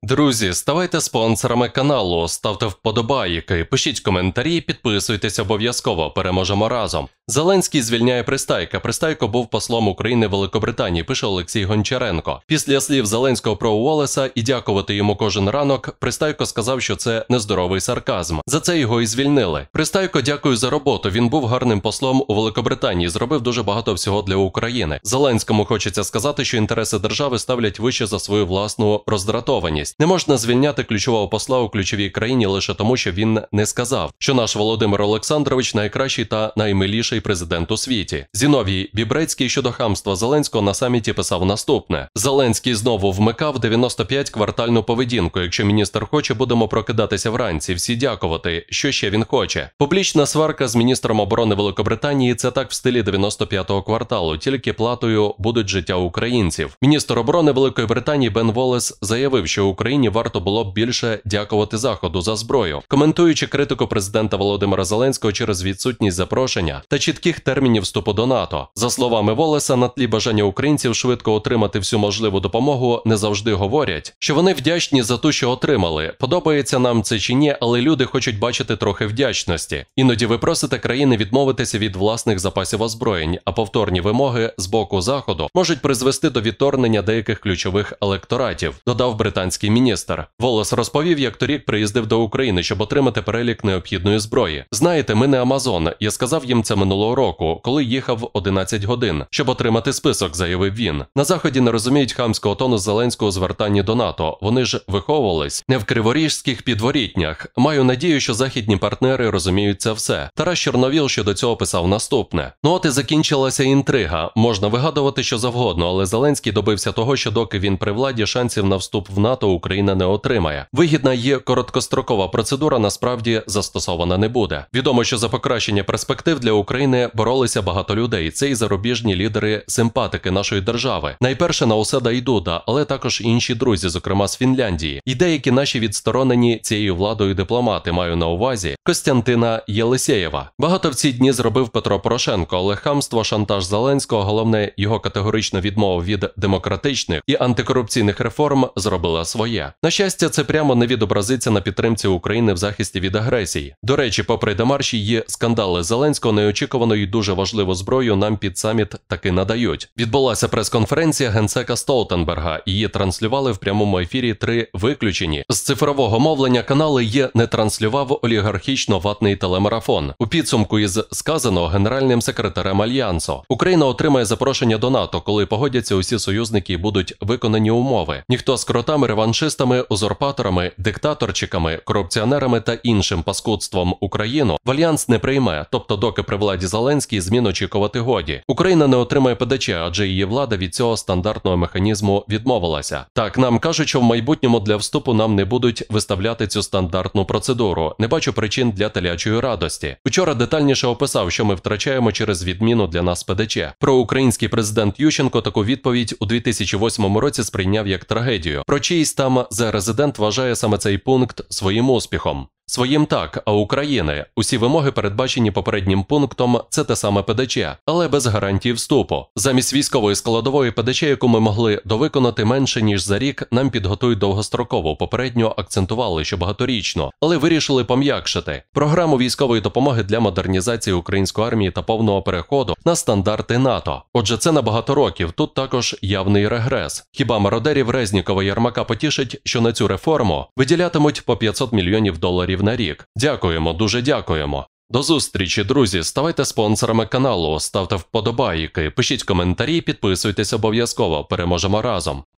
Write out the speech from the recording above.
Друзі, ставайте спонсорами каналу, ставте вподобайки, пишіть коментарі, підписуйтесь обов'язково, переможемо разом. Зеленський звільняє Пристайка. Пристайко був послом України в Великобританії, пише Олексій Гончаренко. Після слів Зеленського про Уоллеса і дякувати йому кожен ранок, Пристайко сказав, що це нездоровий сарказм. За це його і звільнили. Пристайко дякую за роботу, він був гарним послом у Великобританії, зробив дуже багато всього для України. Зеленському хочеться сказати, що інтереси держави ставлять вище за свою власну роздратованість. Не можна звільняти ключового посла у ключовій країні лише тому, що він не сказав, що наш Володимир Олександрович найкращий та наймиліший президент у світі. Зіновій Бібрецький щодо хамства Зеленського на саміті писав наступне. Зеленський знову вмикав 95-квартальну поведінку. Якщо міністр хоче, будемо прокидатися вранці, всі дякувати. Що ще він хоче? Публічна сварка з міністром оборони Великобританії – це так в стилі 95-го кварталу, тільки платою будуть життя українців. Міністр оборони Великої Британії Бен Воллес заявив, що Україні варто було б більше дякувати Заходу за зброю. Коментуючи критику президента Володимира Зеленського через відсутність запрошення та чітких термінів вступу до НАТО. За словами Воллеса, на тлі бажання українців швидко отримати всю можливу допомогу не завжди говорять, що вони вдячні за ту, що отримали. Подобається нам це чи ні, але люди хочуть бачити трохи вдячності. Іноді ви просите країни відмовитися від власних запасів озброєнь, а повторні вимоги з боку Заходу можуть призвести до відторгнення деяких ключових електоратів, додав британський міністр. Воллес розповів, як торік приїздив до України, щоб отримати перелік необхідної зброї. Знаєте, ми не Амазон. Я сказав їм це минулого року, коли їхав 11 годин, щоб отримати список, заявив він. На Заході не розуміють хамського тону Зеленського у звертанні до НАТО. Вони ж виховувались не в криворіжських підворітнях. Маю надію, що західні партнери розуміють це все. Тарас Чорновіл щодо цього писав наступне. Ну от і закінчилася інтрига. Можна вигадувати що завгодно, але Зеленський добився того, що доки він при владі, шансів на вступ в НАТО Україна не отримає. Вигідна є короткострокова процедура, насправді застосована не буде. Відомо, що за покращення перспектив для України боролися багато людей. Це і зарубіжні лідери-симпатики нашої держави. Найперше Науседа і Дуда, але також інші друзі, зокрема з Фінляндії. І деякі наші відсторонені цією владою дипломати, маю на увазі Костянтина Єлисєєва. Багато в ці дні зробив Петро Порошенко, але хамство, шантаж Зеленського, головне його категорична відмова від демократичних і антикорупційних реформ зробила своє. На щастя, це прямо не відобразиться на підтримці України в захисті від агресії. До речі, попри демарші є скандали Зеленського, неочікувану і дуже важливу зброю нам під саміт таки надають. Відбулася прес-конференція генсека Столтенберга. Її транслювали в прямому ефірі 3 виключені. З цифрового мовлення канали є не транслював олігархічно-ватний телемарафон. У підсумку із сказаного генеральним секретарем Альянсу. Україна отримає запрошення до НАТО, коли погодяться усі союзники і будуть виконані умови. Ніхто з кротами, реваншистами, узурпаторами, диктаторчиками, корупціонерами та іншим паскудством Україну в Альянс не прийме, тобто доки при владі Зеленський змін очікувати годі. Україна не отримає ПДЧ, адже її влада від цього стандартного механізму відмовилася. Так, нам кажуть, що в майбутньому для вступу нам не будуть виставляти цю стандартну процедуру. Не бачу причин для телячої радості. Вчора детальніше описав, що ми втрачаємо через відміну для нас ПДЧ. Проукраїнський президент Ющенко таку відповідь у 2008 році сприйняв як трагедію. Про чиїсь там резидент вважає саме цей пункт своїм успіхом. Своїм так, а України усі вимоги, передбачені попереднім пунктом, це те саме ПДЧ, але без гарантії вступу. Замість військової складової ПДЧ, яку ми могли довиконати менше ніж за рік, нам підготують довгостроково, попередньо акцентували, що багаторічно, але вирішили пом'якшити програму військової допомоги для модернізації української армії та повного переходу на стандарти НАТО. Отже, це на багато років, тут також явний регрес. Хіба мародерів Резнікова і Єрмака потішить, що на цю реформу виділятимуть по $500 мільйонів на рік. Дякуємо, дуже дякуємо. До зустрічі, друзі, ставайте спонсорами каналу, ставте вподобайки, пишіть коментарі, підписуйтесь обов'язково, переможемо разом.